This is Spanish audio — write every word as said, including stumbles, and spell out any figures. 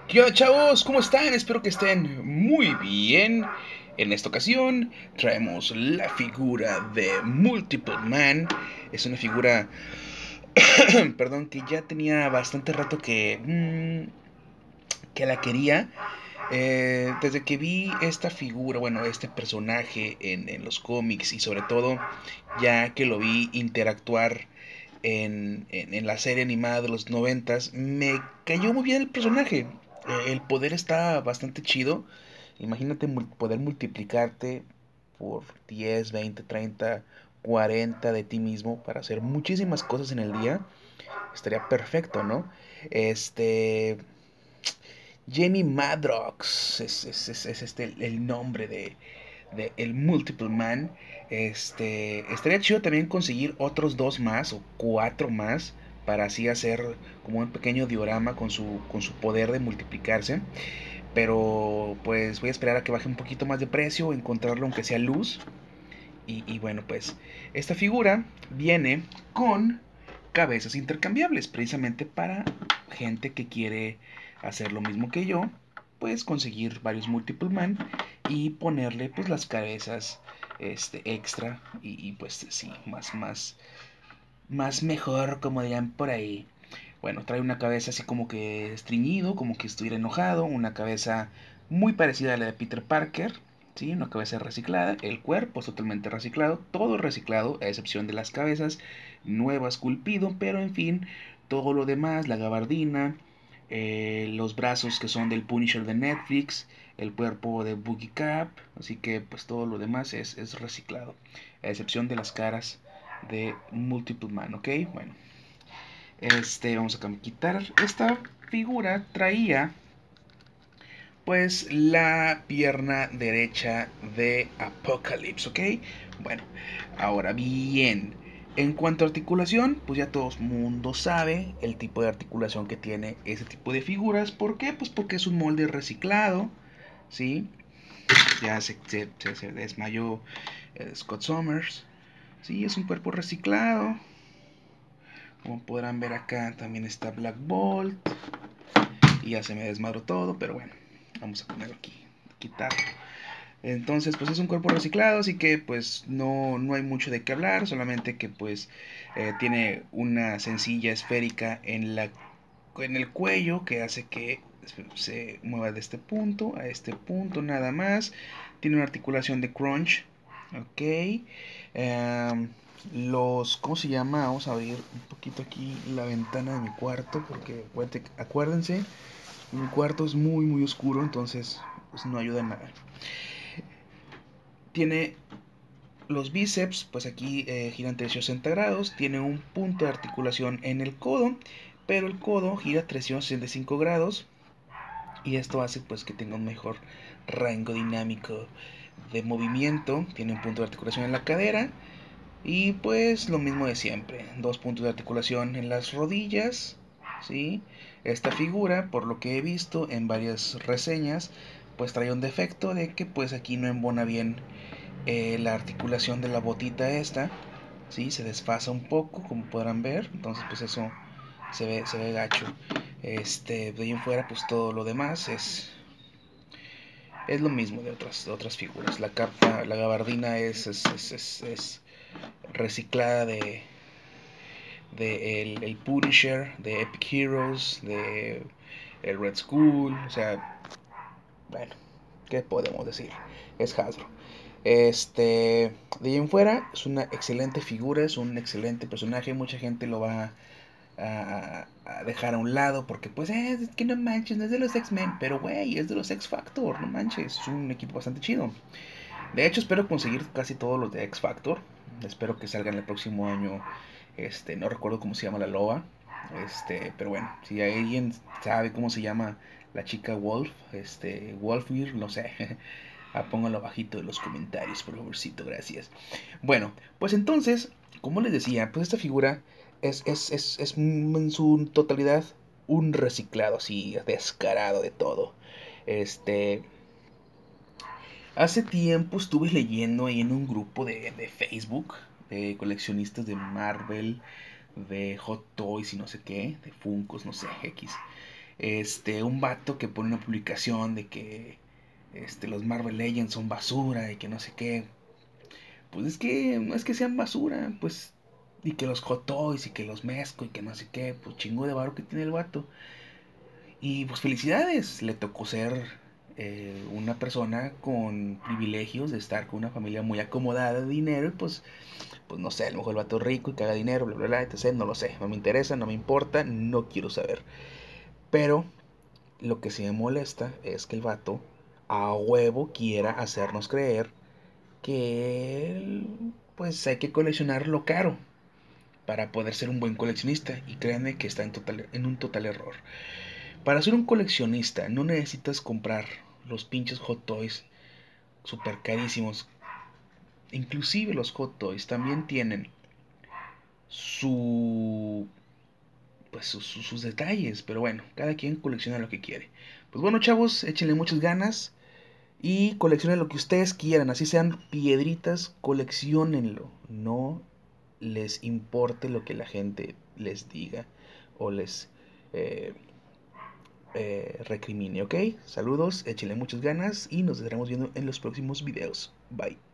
¿Qué onda, chavos? ¿Cómo están? Espero que estén muy bien. En esta ocasión traemos la figura de Multiple Man. Es una figura, perdón, que ya tenía bastante rato que, mm, que la quería. Eh, desde que vi esta figura, bueno, este personaje en, en los cómics y sobre todo ya que lo vi interactuar en, en, en la serie animada de los noventas, me cayó muy bien el personaje. Eh, el poder está bastante chido. Imagínate mul- poder multiplicarte por diez, veinte, treinta, cuarenta de ti mismo para hacer muchísimas cosas en el día. Estaría perfecto, ¿no? Este... Jamie Madrox es, es, es, es este el, el nombre de, de el Multiple Man. Este, estaría chido también conseguir otros dos más o cuatro más para así hacer como un pequeño diorama con su, con su poder de multiplicarse. Pero pues voy a esperar a que baje un poquito más de precio, encontrarlo aunque sea luz. Y, y bueno, pues esta figura viene con cabezas intercambiables, precisamente para gente que quiere hacer lo mismo que yo, pues conseguir varios Multiple Man y ponerle pues las cabezas este, extra y, y pues sí, más, más, más mejor, como dirían por ahí. Bueno, trae una cabeza así como que estreñido, como que estuviera enojado, una cabeza muy parecida a la de Peter Parker, ¿sí? Una cabeza reciclada, el cuerpo es totalmente reciclado, todo reciclado, a excepción de las cabezas, nuevo esculpido, pero en fin, todo lo demás, la gabardina, eh, los brazos que son del Punisher de Netflix, el cuerpo de Boogie Cap, así que pues todo lo demás es, es reciclado, a excepción de las caras de Multiple Man, ¿ok? Bueno, este, vamos a quitar esta figura. Traía pues la pierna derecha de Apocalypse, ¿ok? Bueno, ahora bien, en cuanto a articulación, pues ya todo el mundo sabe el tipo de articulación que tiene ese tipo de figuras. ¿Por qué? Pues porque es un molde reciclado, ¿sí? Ya se, se, se, se desmayó eh, Scott Summers, ¿sí? Es un cuerpo reciclado. Como podrán ver acá también está Black Bolt. Y ya se me desmadró todo, pero bueno, vamos a ponerlo aquí, quitar. Entonces, pues es un cuerpo reciclado, así que pues no, no hay mucho de qué hablar, solamente que pues eh, tiene una sencilla esférica en, la, en el cuello que hace que se mueva de este punto a este punto nada más. Tiene una articulación de crunch, ok. Um, los, ¿cómo se llama? Vamos a abrir un poquito aquí la ventana de mi cuarto, porque acuérdense, mi cuarto es muy muy oscuro, entonces pues no ayuda en nada. Tiene los bíceps, pues aquí eh, giran trescientos sesenta grados. Tiene un punto de articulación en el codo, pero el codo gira trescientos sesenta y cinco grados. Y esto hace pues que tenga un mejor rango dinámico de movimiento. Tiene un punto de articulación en la cadera. Y pues lo mismo de siempre. Dos puntos de articulación en las rodillas. ¿Sí? Esta figura, por lo que he visto en varias reseñas, pues trae un defecto de que pues aquí no embona bien eh, la articulación de la botita esta, ¿sí? Se desfasa un poco, como podrán ver, entonces pues eso se ve, se ve gacho. Este, de ahí en fuera pues todo lo demás es, es lo mismo de otras, de otras figuras. La capa, la gabardina es, es, es, es, es reciclada de, de el, el Punisher, de Epic Heroes, de el Red Skull, o sea, bueno, ¿qué podemos decir? Es Hasbro. Este, de ahí en fuera, es una excelente figura, es un excelente personaje. Mucha gente lo va a, a dejar a un lado porque, pues, eh, es que no manches, no es de los X-Men, pero güey, es de los X-Factor, no manches, es un equipo bastante chido. De hecho, espero conseguir casi todos los de X-Factor. Espero que salgan el próximo año. Este, no recuerdo cómo se llama la loba. Este, pero bueno, si alguien sabe cómo se llama la chica Wolf, este, Wolfir, no sé. Ah, póngalo abajito en los comentarios, por favorcito, gracias. Bueno, pues entonces, como les decía, pues esta figura es, es, es, es en su totalidad un reciclado así, descarado de todo. Este, hace tiempo estuve leyendo ahí en un grupo de, de Facebook de coleccionistas de Marvel, de Hot Toys y no sé qué, de Funkos, no sé, X. Este, un vato que pone una publicación de que este, los Marvel Legends son basura y que no sé qué. Pues es que no es que sean basura, pues. Y que los Hot Toys y que los mezco y que no sé qué. Pues chingo de varo que tiene el vato. Y pues felicidades, le tocó ser eh, una persona con privilegios de estar con una familia muy acomodada de dinero. Y pues, pues no sé, a lo mejor el vato es rico y caga dinero, bla, bla, bla, etcétera. No lo sé, no me interesa, no me importa, no quiero saber. Pero lo que sí me molesta es que el vato a huevo quiera hacernos creer que pues hay que coleccionar lo caro para poder ser un buen coleccionista. Y créanme que está en, total, en un total error. Para ser un coleccionista no necesitas comprar los pinches Hot Toys super carísimos. Inclusive los Hot Toys también tienen su pues sus, sus detalles, pero bueno, cada quien colecciona lo que quiere. Pues bueno, chavos, échenle muchas ganas y coleccionen lo que ustedes quieran, así sean piedritas, coleccionenlo. No les importe lo que la gente les diga o les eh, eh, recrimine, ¿ok? Saludos, échenle muchas ganas y nos estaremos viendo en los próximos videos. Bye.